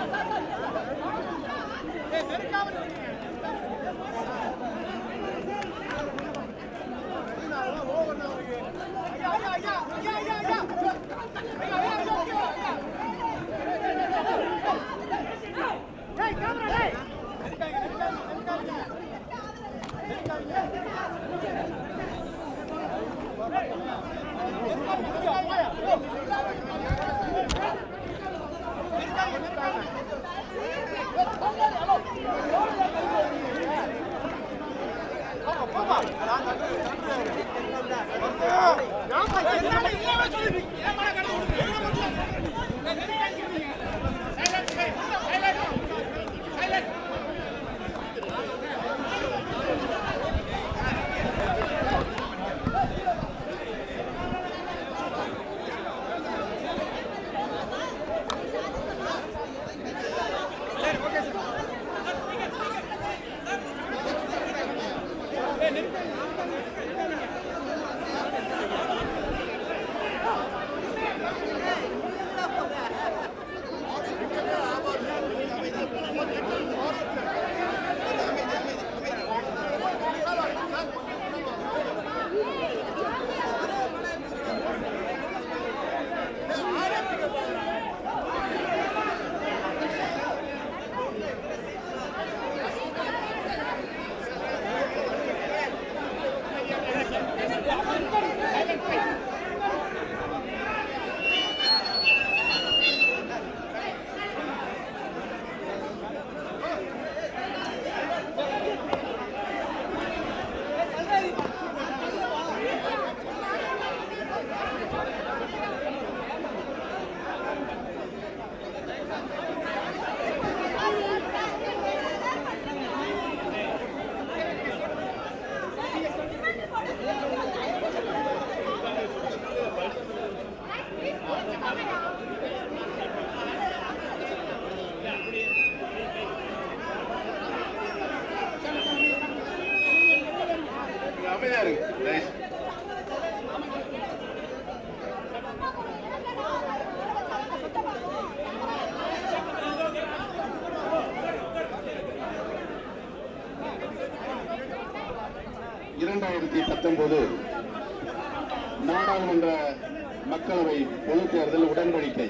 நாடாளுமன்ற மக்களவை பொதுத் தேர்தல் உடன்படிக்கை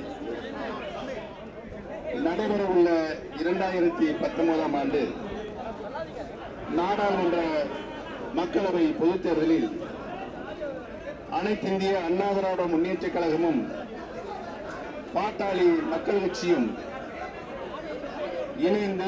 நடைபெறவுள்ள 2019 ஆண்டு நாடாளுமன்ற மக்களவை பொதுத் தேர்தலில் அனைத்திந்திய அண்ணா திராவிட முன்னேற்றக் கழகமும் பாட்டாளி மக்கள் கட்சியும் இணைந்து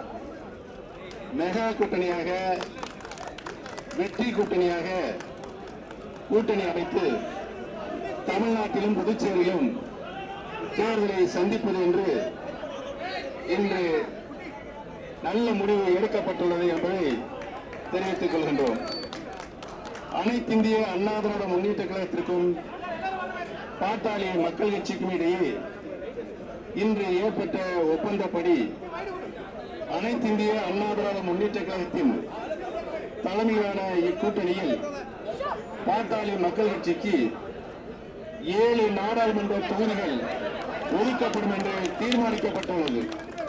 மெகா கூட்டணியாக வெற்றி கூட்டணியாக கூட்டணி அமைத்து தமிழ்நாட்டிலும் புதுச்சேரியிலும் தேர்தலை சந்திப்பது என்று இன்று நல்ல முடிவு எடுக்கப்பட்டுள்ளது என்பதை தெரிவித்துக் கொள்கின்றோம். அனைத்திந்திய அண்ணா திராவிட முன்னேற்ற கழகத்திற்கும் பாட்டாளி மக்கள் கட்சிக்கும் இடையே இன்று ஏற்பட்ட ஒப்பந்தப்படி அனைத்திந்திய அண்ணா திராவிட முன்னேற்ற கழகத்தின் தலைமையிலான இக்கூட்டணியில் பாட்டாளி மக்கள் கட்சிக்கு 7 நாடாளுமன்ற தொகுதிகள் ஒதுக்கப்படும் என்று தீர்மானிக்கப்பட்டுள்ளது.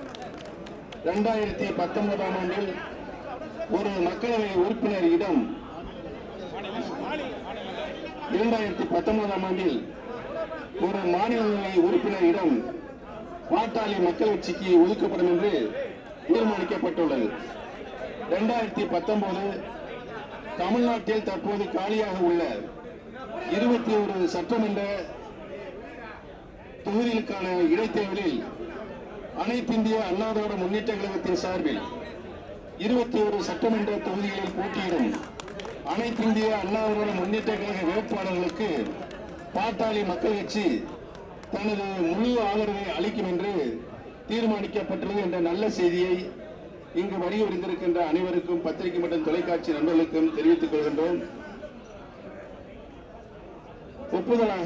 2019 ஆண்டில் ஒரு மக்களவை உறுப்பினர் இடம் 2019 ஆண்டில் ஒரு மாநிலங்களவை உறுப்பினர் இடம் பாட்டாளி மக்கள் கட்சிக்கு ஒதுக்கப்படும் என்று தீர்மானிக்கப்பட்டுள்ளது. 2019 தமிழ்நாட்டில் தற்போது காலியாக உள்ள 21 சட்டமன்ற தொகுதிகளுக்கான இடைத்தேர்தலில் அனைத்திந்திய அண்ணா திராவிட முன்னேற்ற கழகத்தின் சார்பில் 21 சட்டமன்ற தொகுதிகளில் போட்டியிடும் அனைத்திந்திய அண்ணா திராவிட முன்னேற்ற கழக வேட்பாளர்களுக்கு பாட்டாளி மக்கள் கட்சி தனது முழு ஆதரவை அளிக்கும் என்று தீர்மானிக்கப்பட்டுள்ளது என்ற நல்ல செய்தியை இங்கு வருகை புரிந்திருக்கின்ற அனைவருக்கும் பத்திரிகை மற்றும் தொலைக்காட்சி நண்பர்களுக்கும் தெரிவித்துக் கொள்கின்றோம். ஒப்புதலாக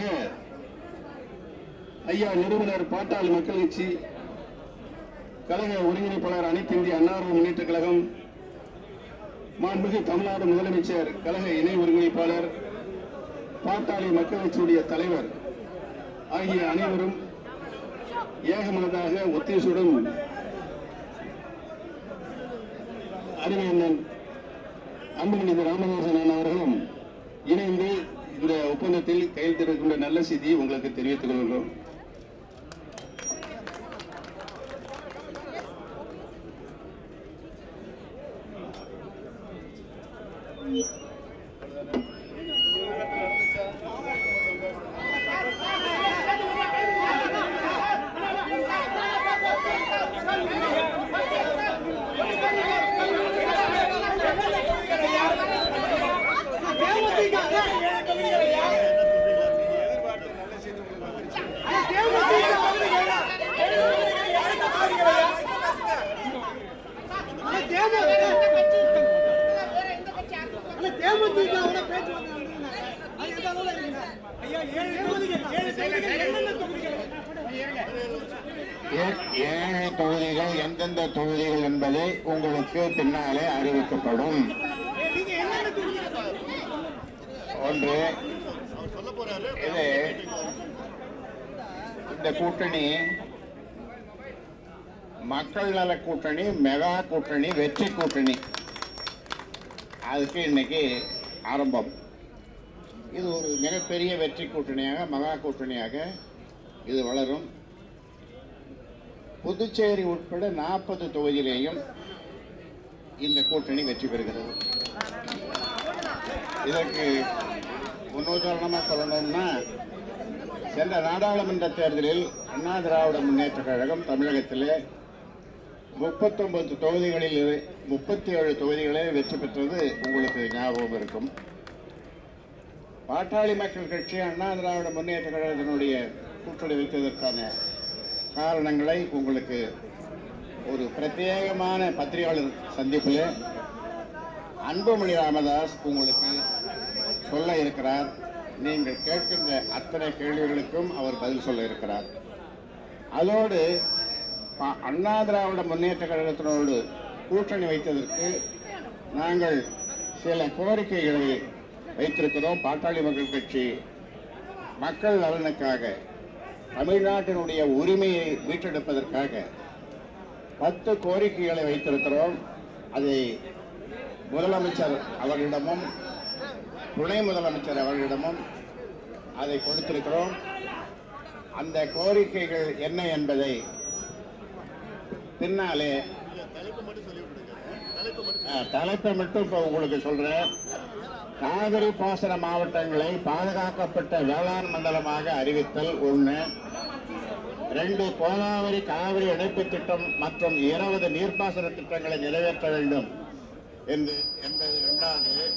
ஐயா நிறுவனர் பாட்டாளி மக்கள் கட்சி கழக ஒருங்கிணைப்பாளர் அனைத்து இந்திய அண்ணா திராவிட முன்னேற்ற கழகம் மாண்புமிகு தமிழ்நாடு முதலமைச்சர் கழக இணை ஒருங்கிணைப்பாளர் பாட்டாளி மக்கள் கட்சியுடைய தலைவர் ஆகிய அனைவரும் ஏகமனதாக ஒத்திசுடன் அறிவியண்ணன் அன்புமணி ராமதாசன் அவர்களும் இணைந்து இந்த ஒப்பந்தத்தில் கையெழுத்திருக்கின்ற நல்ல செய்தியை உங்களுக்கு தெரிவித்துக் கொள்கிறோம். ஏழு தொகுதிகள் எந்தெந்த தொகுதிகள் என்பதை உங்களுக்கு பின்னாலே அறிவிக்கப்படும். ஒன்று, இது இந்த கூட்டணி மக்கள் நல கூட்டணி, மெகா கூட்டணி, வெற்றி கூட்டணி. அதுக்கு இன்னைக்கு ஆரம்பம். இது ஒரு மிகப்பெரிய வெற்றி கூட்டணியாக, மகா கூட்டணியாக இது வளரும். புதுச்சேரி உட்பட 40 தொகுதியிலேயும் இந்த கூட்டணி வெற்றி பெறுகிறது. இதற்கு முன்னுதாரணமாக சொல்லணும்னா, சென்ற நாடாளுமன்ற தேர்தலில் அண்ணா திராவிட முன்னேற்ற கழகம் தமிழகத்திலே 39 தொகுதிகளில் 37 தொகுதிகளே வெற்றி பெற்றது உங்களுக்கு ஞாபகம் இருக்கும். பாட்டாளி மக்கள் கட்சி அண்ணா திராவிட முன்னேற்ற கழகத்தினுடைய கூட்டணி வைத்ததற்கான காரணங்களை உங்களுக்கு ஒரு பிரத்யேகமான பத்திரிகையாளர் சந்திப்பில் அன்புமணி ராமதாஸ் உங்களுக்கு சொல்ல இருக்கிறார். நீங்கள் கேட்கின்ற அத்தனை கேள்விகளுக்கும் அவர் பதில் சொல்ல இருக்கிறார். அதோடு அண்ணா திராவிட முன்னேற்ற கழகத்தினோடு கூட்டணி வைத்ததற்கு நாங்கள் சில கோரிக்கைகளை வைத்திருக்கிறோம். பாட்டாளி மக்கள் கட்சி மக்கள் நலனுக்காக, தமிழ்நாட்டினுடைய உரிமையை மீட்டெடுப்பதற்காக 10 கோரிக்கைகளை வைத்திருக்கிறோம். அதை முதலமைச்சர் அவர்களிடமும் துணை முதலமைச்சர் அவர்களிடமும் அதை கொடுத்திருக்கிறோம். அந்த கோரிக்கைகள் என்ன என்பதை பின்னாலே தலைப்பை மட்டும் இப்போ உங்களுக்கு சொல்றேன். காவிரி பாசன மாவட்டங்களை பாதுகாக்கப்பட்ட வேளாண் மண்டலமாக அறிவித்தல் 1. 2, கோதாவரி காவிரி இணைப்பு திட்டம் மற்றும் 20 நீர்ப்பாசன திட்டங்களை நிறைவேற்ற வேண்டும் என்பது 2வது.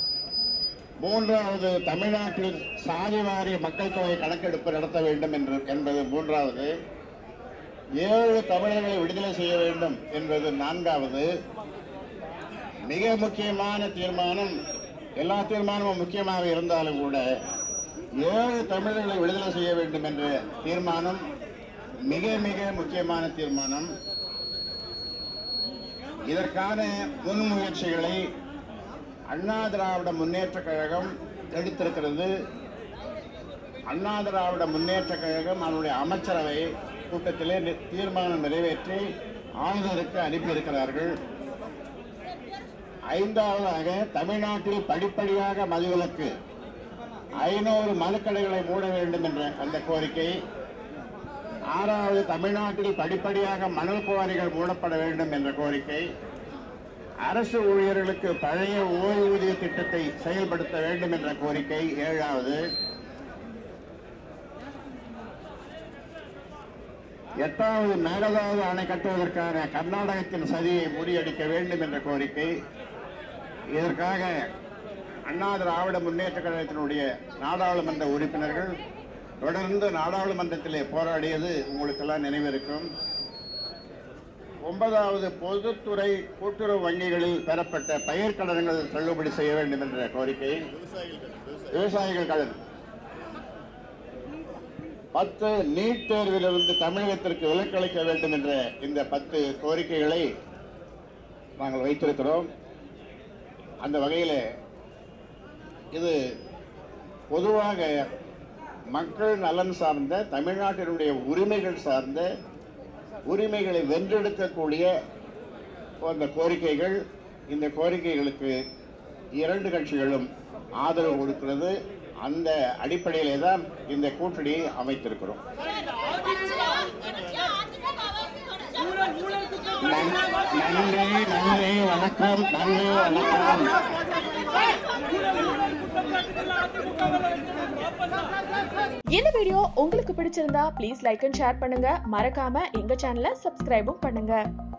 3வது, தமிழ்நாட்டில் சாதிவாரி மக்கள் தொகை கணக்கெடுப்பு நடத்த வேண்டும் என்பது 3வது. 7 தமிழர்களை விடுதலை செய்ய வேண்டும் என்பது 4வது. மிக முக்கியமான தீர்மானம், எல்லா தீர்மானமும் முக்கியமாக இருந்தாலும் கூட 7 தமிழர்களை விடுதலை செய்ய வேண்டும் என்ற தீர்மானம் மிக மிக முக்கியமான தீர்மானம். இதற்கான முன்முயற்சிகளை அண்ணா திராவிட முன்னேற்ற கழகம் எடுத்திருக்கிறது. அண்ணா திராவிட முன்னேற்ற கழகம் அதனுடைய அமைச்சரவை கூட்டத்திலே தீர்மானம் நிறைவேற்றி ஆளுநருக்கு அனுப்பியிருக்கிறார்கள். 5வதாக, தமிழ்நாட்டில் படிப்படியாக மதுவிலக்கு, 500 மதுக்கடைகளை மூட வேண்டும் என்ற அந்த கோரிக்கை. 6வது, தமிழ்நாட்டில் படிப்படியாக மணல் குவாரிகள் மூடப்பட வேண்டும் என்ற கோரிக்கை. அரசு ஊழியர்களுக்கு பழைய ஓய்வூதிய திட்டத்தை செயல்படுத்த வேண்டும் என்ற கோரிக்கை 7வது. 8வது, மேகதாது அணை கட்டுவதற்கான கர்நாடகத்தின் சதியை முறியடிக்க வேண்டும் என்ற கோரிக்கை. இதற்காக அண்ணா திராவிட முன்னேற்ற கழகத்தினுடைய நாடாளுமன்ற உறுப்பினர்கள் தொடர்ந்து நாடாளுமன்றத்திலே போராடியது உங்களுக்கெல்லாம் நினைவிருக்கும். 9வது, பொதுத்துறை கூட்டுறவு வங்கிகளில் பெறப்பட்ட பயிர்க்கடன்கள் தள்ளுபடி செய்ய வேண்டும் என்ற கோரிக்கை. விவசாயிகள் கடன். 10, நீட் தேர்விலிருந்து தமிழகத்திற்கு விலக்களிக்க வேண்டும் என்ற இந்த 10 கோரிக்கைகளை நாங்கள் வைத்திருக்கிறோம். அந்த வகையில் இது பொதுவாக மக்கள் நலன் சார்ந்த, தமிழ்நாட்டினுடைய உரிமைகள் சார்ந்த, உரிமைகளை வென்றெடுக்கக்கூடிய அந்த கோரிக்கைகள். இந்த கோரிக்கைகளுக்கு இரண்டு கட்சிகளும் ஆதரவு கொடுக்கிறது. அந்த அடிப்படையிலே தான் இந்த கூட்டணியை அமைத்திருக்கிறோம். நன்றி, வணக்கம். இந்த வீடியோ உங்களுக்கு பிடிச்சிருந்தா ப்ளீஸ் லைக் அண்ட் ஷேர் பண்ணுங்க. மறக்காம எங்க சேனலை சப்ஸ்கிரைபும் பண்ணுங்க.